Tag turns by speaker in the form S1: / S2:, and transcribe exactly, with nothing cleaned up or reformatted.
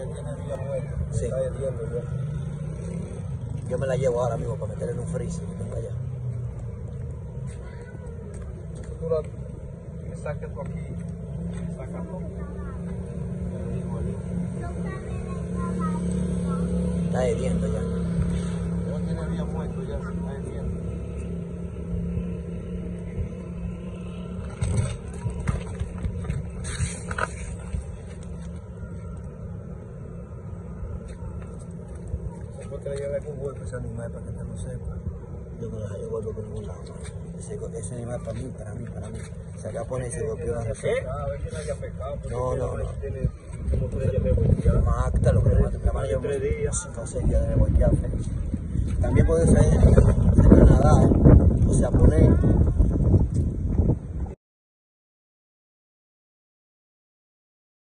S1: que tiene día muerto.
S2: Sí.
S1: Está hirviendo ya.
S2: Yo me la llevo ahora mismo para meterla en un freezer que tengo allá.
S1: Tú la que saques tú aquí, sacando.
S2: Está hirviendo ya.
S1: Ya tiene día muerto, ya se está hirviendo. Después que le lleve algún golpe a ese animal para que te lo sepa.
S2: Yo no la llevo por ningún lado. Ese, ese animal para mí, para mí, para mí. Se acaba de poner y se golpeó la receta.
S1: A ver que no haya pecado.
S2: No, no, no.
S1: Tiene como tres días de voltear.
S2: Más acta lo que le mata. La mano lleva
S1: Tres días.
S2: cinco o seis días de voltear. También puede ser de Canadá, ¿eh? O sea, poner